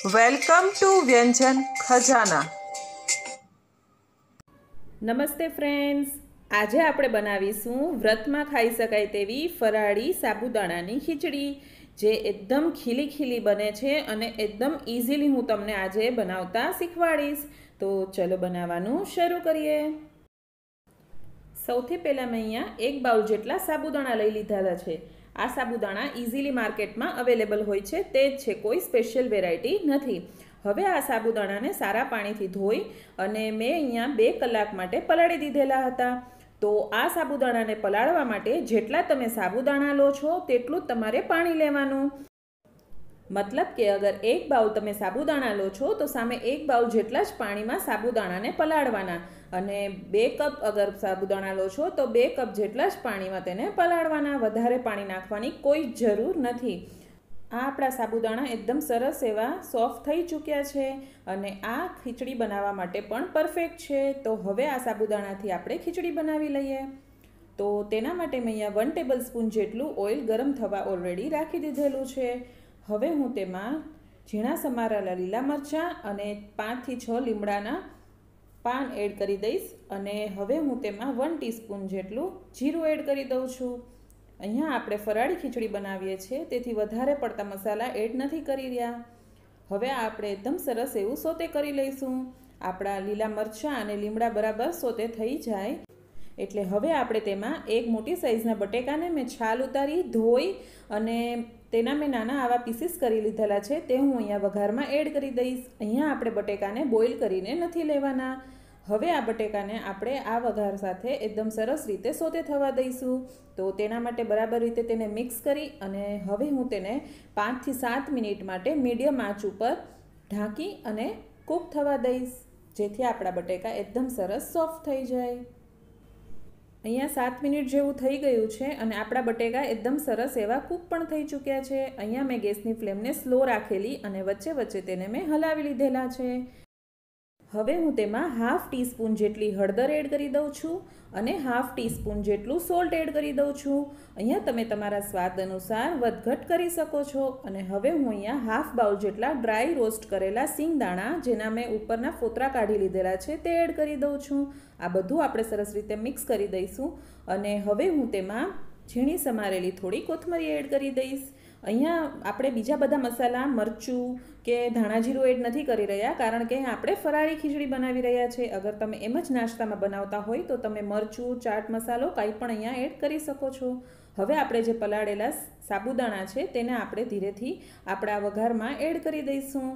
Welcome to વ્યંજન ખજાના. નમસ્તે friends, આજે આપણે બનાવીશું વ્રતમાં ખાઈ શકાય તેવી ફરાળી સાબુદાણાની ખીચડી, જે એકદમ ખીલી ખીલી બને છે અને એકદમ ઇઝીલી હું તમને આજે બનાવતા શીખવાડીશ. તો ચલો બનાવવાનું શરૂ કરીએ. સૌથી પહેલાં મેં અહીંયા 1 બાઉલ જેટલા સાબુદાણા લઈ લીધેલા છે. આ સાબુદાણા ઇઝીલી માર્કેટમાં અવેલેબલ હોય છે, તે જ છે, કોઈ સ્પેશિયલ વેરાયટી નથી. હવે આ સાબુદાણાને સારા પાણીથી ધોઈ અને મેં અહીંયા 2 કલાક માટે પલાળી દીધેલા હતા. તો આ સાબુદાણાને પલાળવા માટે જેટલા તમે સાબુદાણા લો છો તેટલું જ તમારે પાણી લેવાનું. મતલબ કે અગર 1 બાઉલ તમે સાબુદાણા લો છો તો સામે 1 બાઉલ જેટલા જ પાણીમાં સાબુદાણાને પલાળવાના, અને 2 કપ અગર સાબુદાણા લો છો તો 2 કપ જેટલા જ પાણીમાં તેને પલાળવાના. વધારે પાણી નાખવાની કોઈ જરૂર નથી. આ આપણા સાબુદાણા એકદમ સરસ એવા સોફ્ટ થઈ ચૂક્યા છે અને આ ખીચડી બનાવવા માટે પણ પરફેક્ટ છે. તો હવે આ સાબુદાણાથી આપણે ખીચડી બનાવી લઈએ. તો તેના માટે મેં અહીંયા 1 ટેબલ સ્પૂન જેટલું ઓઇલ ગરમ થવા ઓલરેડી રાખી દીધેલું છે. હવે હું તેમાં ઝીણા સમારેલા લીલા મરચાં અને 5 થી 6 લીમડાના પાન એડ કરી દઈશ. અને હવે હું તેમાં 1 ટીસ્પૂન જેટલું જીરું એડ કરી દઉં છું. અહીંયા આપણે ફરાળી ખીચડી બનાવીએ છીએ, તેથી વધારે પડતા મસાલા એડ નથી કરી રહ્યા. હવે આપણે એકદમ સરસ એવું સોતે કરી લઈશું. આપણા લીલા મરચાં અને લીમડા બરાબર સોતે થઈ જાય એટલે હવે આપણે તેમાં એક મોટી સાઇઝના બટેકાને મેં છાલ ઉતારી ધોઈ અને તેના મેં નાના આવા પીસીસ કરી લીધેલા છે, તે હું અહીંયા વઘારમાં એડ કરી દઈશ. અહીંયા આપણે બટેકાને બોઇલ કરીને નથી લેવાના. હવે આ બટેકાને આપણે આ વઘાર સાથે એકદમ સરસ રીતે સોતે થવા દઈશું. તો તેના માટે બરાબર રીતે તેને મિક્સ કરી અને હવે હું તેને 5 થી 7 મિનિટ માટે મીડિયમ આંચ ઉપર ઢાંકી અને કૂક થવા દઈશ, જેથી આપણા બટેકા એકદમ સરસ સોફ્ટ થઈ જાય. અહીંયા 7 મિનિટ જેવું થઈ ગયું છે અને આપણા બટેકા એકદમ સરસ એવા કૂક પણ થઈ ચૂક્યા છે. અહીંયા મેં ગેસની ફ્લેમને સ્લો રાખેલી અને વચ્ચે વચ્ચે તેને મેં હલાવી લીધેલા છે. હવે હું તેમાં 1/2 ટીસ્પૂન જેટલી હળદર એડ કરી દઉં છું અને 1/2 ટીસ્પૂન જેટલું સોલ્ટ એડ કરી દઉં છું. અહીંયા તમે તમારા સ્વાદ અનુસાર વધઘટ કરી શકો છો. અને હવે હું અહીંયા 1/2 બાઉલ જેટલા ડ્રાય રોસ્ટ કરેલા સિંગદાણા, જેના મેં ઉપરના ફોતરા કાઢી લીધેલા છે, તે એડ કરી દઉં છું. આ બધું આપણે સરસ રીતે મિક્સ કરી દઈશું. અને હવે હું તેમાં ઝીણી સમારેલી થોડી કોથમરી એડ કરી દઈશ. અહીંયા આપણે બીજા બધા મસાલા, મરચું કે ધાણાજીરું એડ નથી કરી રહ્યા, કારણ કે આપણે ફરાળી ખીચડી બનાવી રહ્યા છે. અગર તમે એમ જ નાસ્તામાં બનાવતા હોય તો તમે મરચું, ચાટ મસાલો કાંઈ પણ અહીંયા એડ કરી શકો છો. હવે આપણે જે પલાળેલા સાબુદાણા છે તેને આપણે ધીરેથી આપણા વઘારમાં એડ કરી દઈશું.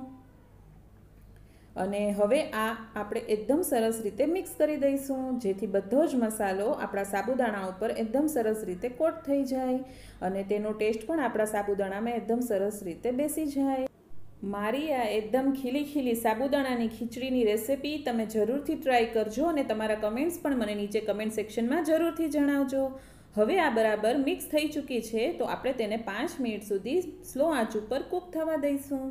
અને હવે આ આપણે એકદમ સરસ રીતે મિક્સ કરી દઈશું, જેથી બધો જ મસાલો આપણા સાબુદાણા ઉપર એકદમ સરસ રીતે કોટ થઈ જાય અને તેનો ટેસ્ટ પણ આપણા સાબુદાણામાં એકદમ સરસ રીતે બેસી જાય. મારી આ એકદમ ખીલી ખીલી સાબુદાણાની ખીચડીની રેસિપી તમે જરૂરથી ટ્રાય કરજો અને તમારા કમેન્ટ્સ પણ મને નીચે કમેન્ટ સેક્શનમાં જરૂરથી જણાવજો. હવે આ બરાબર મિક્સ થઈ ચૂકી છે, તો આપણે તેને 5 મિનિટ સુધી સ્લો આંચ ઉપર કૂક થવા દઈશું.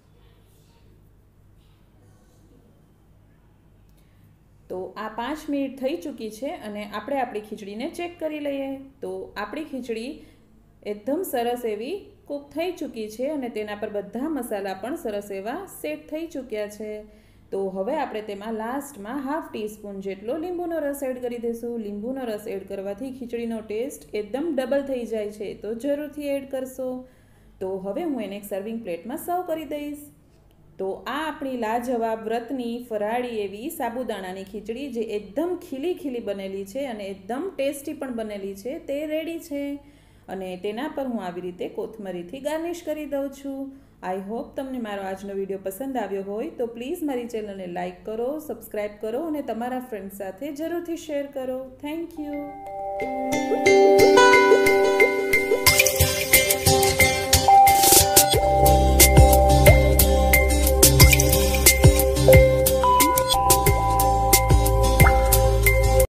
તો આ 5 મિનિટ થઈ ચૂકી છે અને આપણે આપણી ખીચડીને ચેક કરી લઈએ. તો આપણી ખીચડી એકદમ સરસ એવી કૂક થઈ ચૂકી છે અને તેના પર બધા મસાલા પણ સરસ એવા સેટ થઈ ચૂક્યા છે. તો હવે આપણે તેમાં લાસ્ટમાં 1/2 ટીસ્પૂન જેટલો લીંબુનો રસ એડ કરી દઈશું. લીંબુનો રસ એડ કરવાથી ખીચડીનો ટેસ્ટ એકદમ ડબલ થઈ જાય છે, તો જરૂરથી એડ કરશો. તો હવે હું એને એક સર્વિંગ પ્લેટમાં સર્વ કરી દઈશ. તો આ આપણી લાજવાબ વ્રતની ફરાળી એવી સાબુદાણાની ખીચડી, જે એકદમ ખીલી ખીલી બનેલી છે અને એકદમ ટેસ્ટી પણ બનેલી છે, તે રેડી છે. અને તેના પર હું આવી રીતે કોથમરીથી ગાર્નિશ કરી દઉં છું. આઈ હોપ તમને મારો આજનો વિડીયો પસંદ આવ્યો હોય તો પ્લીઝ મારી ચેનલને લાઇક કરો, સબસ્ક્રાઈબ કરો અને તમારા ફ્રેન્ડ્સ સાથે જરૂરથી શેર કરો. Thank you.